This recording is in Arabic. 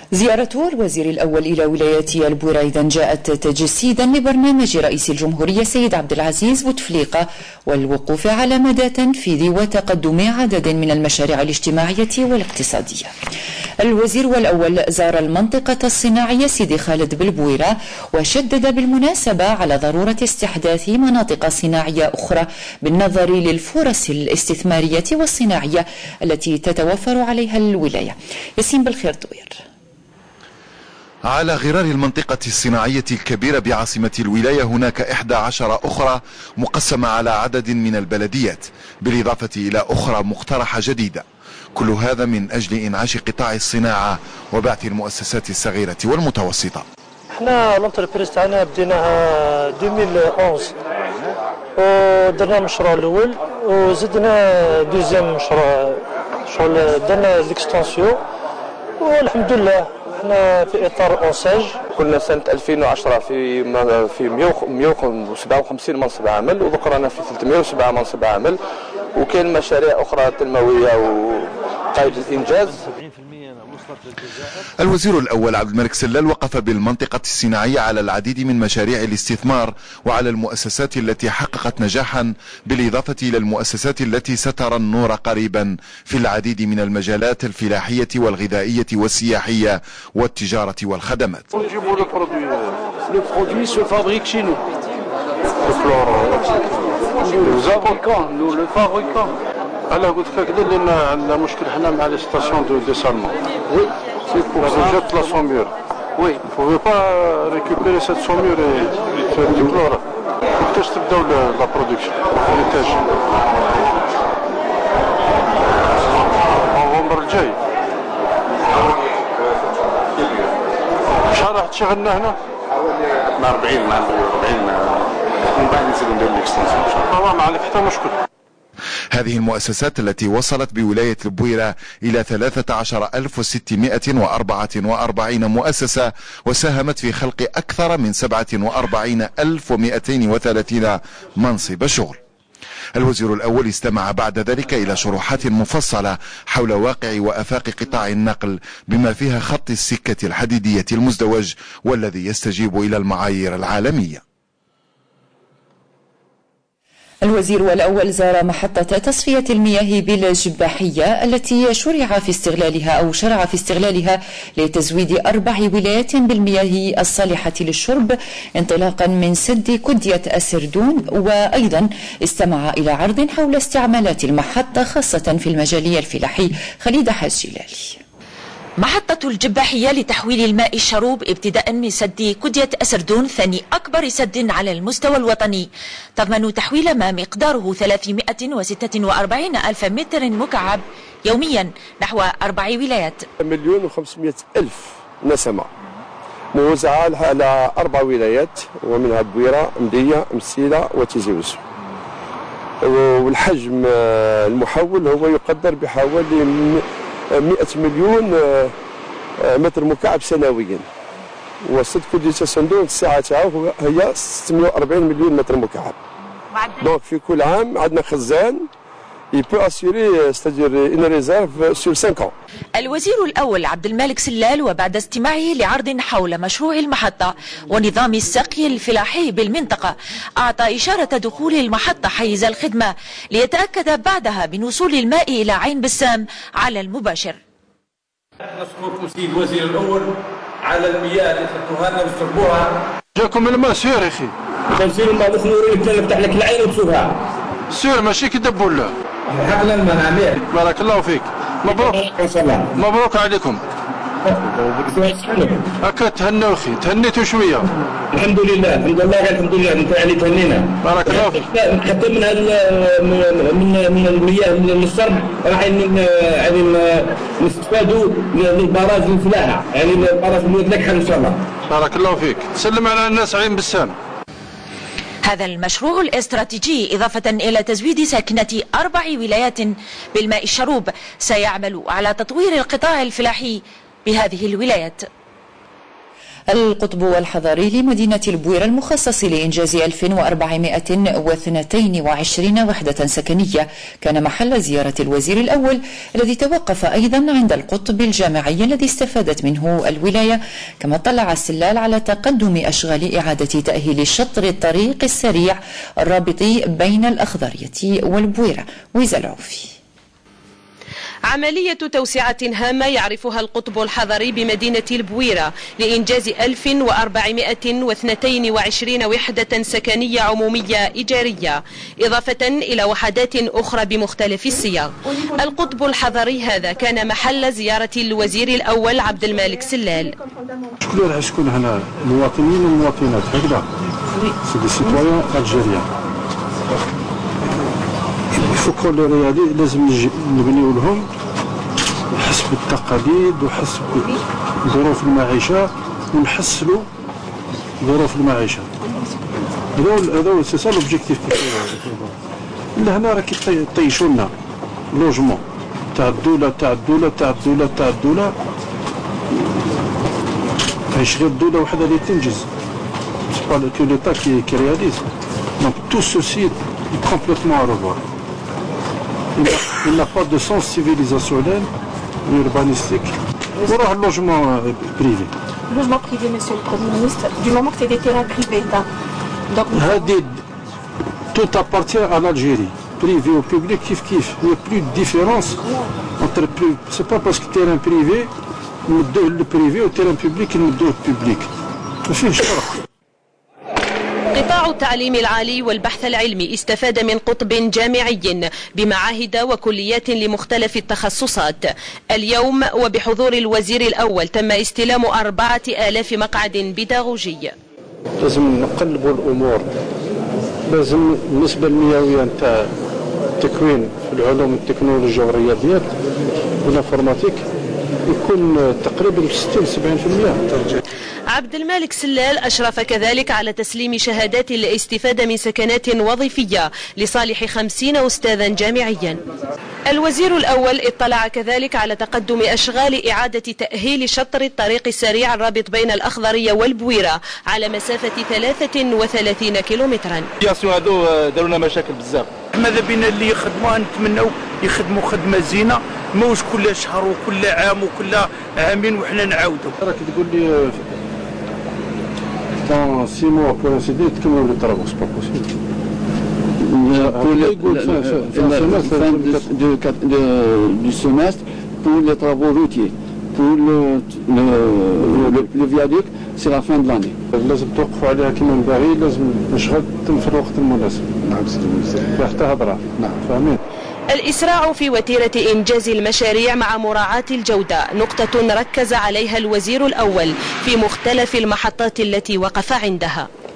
زيارة الوزير الأول إلى ولاية البويرة أيضا جاءت تجسيدا لبرنامج رئيس الجمهورية سيد عبد العزيز بوتفليقة والوقوف على مدى تنفيذ وتقدم عدد من المشاريع الاجتماعية والاقتصادية. الوزير الأول زار المنطقة الصناعية سيدي خالد بالبويرة وشدد بالمناسبة على ضرورة استحداث مناطق صناعية أخرى بالنظر للفرص الاستثمارية والصناعية التي تتوفر عليها الولاية. ياسين بالخير طوير. على غرار المنطقة الصناعية الكبيرة بعاصمة الولاية هناك 11 أخرى مقسمة على عدد من البلديات، بالإضافة إلى أخرى مقترحة جديدة، كل هذا من أجل إنعاش قطاع الصناعة وبعث المؤسسات الصغيرة والمتوسطة. احنا لونتربريز تاعنا بديناها 2011 ودرنا المشروع الأول وزدنا دوزيام مشروع شغل درنا ليكستونسيون والحمد لله. احنا في اطار اونساج كنا سنه 2010 في 157 منصب عمل وذكرنا في 307 منصب عمل، وكاين مشاريع اخرى تنمويه وقيد الانجاز. الوزير الأول عبد الملك سلال وقف بالمنطقة الصناعية على العديد من مشاريع الاستثمار وعلى المؤسسات التي حققت نجاحا، بالإضافة إلى المؤسسات التي سترى النور قريبا في العديد من المجالات الفلاحية والغذائية والسياحية والتجارة والخدمات. أنا قلت لك كذا لأن عندنا مشكل حنا مع لي ستاسيون دو ديسالمون. وي سي بور سا جات لا سومور. وي فو با ريكوبيري سيت سومور اي فير ديكلور. وقتاش تبداو لا برودكسيون الانتاج؟ نوفمبر الجاي. شحال راح تشغلنا هنا؟ مع 40 من بعد نزيدو نديرو ليكستونسيون ان شاء الله. ما عليك حتى مشكل. هذه المؤسسات التي وصلت بولاية البويرة إلى 13644 مؤسسة وساهمت في خلق أكثر من 47230 منصب شغل. الوزير الأول استمع بعد ذلك إلى شروحات مفصلة حول واقع وآفاق قطاع النقل بما فيها خط السكة الحديدية المزدوج والذي يستجيب إلى المعايير العالمية. الوزير الأول زار محطة تصفية المياه بالجباحية التي شرع في استغلالها لتزويد 4 ولايات بالمياه الصالحة للشرب انطلاقا من سد كدية السردون، وأيضا استمع إلى عرض حول استعمالات المحطة خاصة في المجال الفلاحي. خليد حاج جلالي. محطة الجباحية لتحويل الماء الشروب ابتداء من سد كدية أسردون، ثاني أكبر سد على المستوى الوطني، تضمن تحويل ما مقداره 346 ألف متر مكعب يوميا نحو 4 ولايات. 1,500,000 نسمة موزعة على 4 ولايات ومنها بويرة، مدية، مسيلة وتيزي وزو. والحجم المحول هو يقدر بحوالي 100 مليون متر مكعب سنويا، وسد كدية السردون الساعة تاعو هي 640 مليون متر مكعب. دونك في كل عام عندنا خزان يبو اسيوري ستادير ان ريزيرف سور 5 ans. الوزير الأول عبد الملك سلال وبعد استماعه لعرض حول مشروع المحطة ونظام السقي الفلاحي بالمنطقة أعطى إشارة دخول المحطة حيز الخدمة ليتأكد بعدها من وصول الماء إلى عين بسام على المباشر. نشكركم سيد الوزير الأول على المياه اللي خدتوها لنا وشربوها. جاكم الماء سير يا أخي. تمثيل الماء نورين نفتح لك العين وتشوفها. سير ماشي كدب ولا؟ حقنا الماء نعمل. بارك الله فيك. مبروك. مبروك عليكم. هكا تهنوا اخي، تهنيتوا شويه. الحمد لله الحمد لله انت يعني تهنينا. بارك الله فيك. حتى من من المياه من الشرب راح يعني نستفادوا للبراز الفلاحه، يعني البراز نكحل ان شاء الله. بارك الله فيك. سلم على الناس عين بسام. هذا المشروع الاستراتيجي إضافة إلى تزويد ساكنة 4 ولايات بالماء الشروب سيعمل على تطوير القطاع الفلاحي بهذه الولايات. القطب الحضاري لمدينة البويرة المخصص لإنجاز 1422 وحدة سكنية كان محل زيارة الوزير الأول، الذي توقف أيضا عند القطب الجامعي الذي استفادت منه الولاية. كما اطلع السلال على تقدم أشغال إعادة تأهيل شطر الطريق السريع الرابط بين الأخضرية والبويرة. ويزا العوفي. عملية توسعة هامة يعرفها القطب الحضري بمدينة البويرة لإنجاز 1422 وحدة سكنية عمومية إيجارية، إضافة إلى وحدات أخرى بمختلف الصيغ. القطب الحضري هذا كان محل زيارة الوزير الأول عبد المالك سلال. شكون راح يسكن هنا؟ مواطنين ومواطنات هكذا؟ سي دي سيتويان الجيريان. الفكر الرياضي لازم نبنيو لهم حسب التقاليد وحسب ظروف المعيشة ونحسنوا ظروف المعيشة. هذا سي سا لوبجيكتيف. لهنا راه كيطيشوا لنا لوجمون تاع الدولة عايش غير الدولة وحدة اللي تنجز. سي با كو ليتا كي رياليز. دونك تو سوسي complètement à revoir. Il n'a pas de sens civilisationnel ni urbanistique. Pour un logement privé. Logement privé, monsieur le Premier ministre, du moment que c'est des terrains privés. Donc, tout appartient à l'Algérie. Privé ou public, kiff. Il n'y a plus de différence entre. C'est pas parce que terrain privé, le privé ou terrain public, le public. C'est قطاع التعليم العالي والبحث العلمي استفاد من قطب جامعي بمعاهد وكليات لمختلف التخصصات. اليوم وبحضور الوزير الأول تم استلام 4000 مقعد بيداغوجي. لازم نقلبوا الأمور، لازم النسبة المئوية نتاع التكوين في العلوم التكنولوجيا والرياضيات والانفورماتيك يكون تقريبا 60-70%. عبد المالك سلال أشرف كذلك على تسليم شهادات الاستفادة من سكنات وظيفية لصالح 50 أستاذا جامعيا. الوزير الأول اطلع كذلك على تقدم أشغال إعادة تأهيل شطر الطريق السريع الرابط بين الأخضرية والبويرة على مسافة 33 كيلومترا. هذو داروا لنا مشاكل بزاف. ماذا بينا اللي يخدموا نتمنوا يخدموا خدمة زينة، ماهوش كل شهر وكل عام وكل عامين وحنا نعاودوا. راك تقول لي dans 6 mois pour ainsi dire تكملوا les travaux, c'est pas possible. Du semestre pour les travaux routiers, pour le viaduc, c'est la fin de l'année. لازم توقفوا عليها كما ينبغي، لازم الشغل يتم في الوقت المناسب. نعم سيدي. حتى هضره. نعم فاهمين. الإسراع في وتيرة إنجاز المشاريع مع مراعاة الجودة نقطة ركز عليها الوزير الأول في مختلف المحطات التي وقف عندها.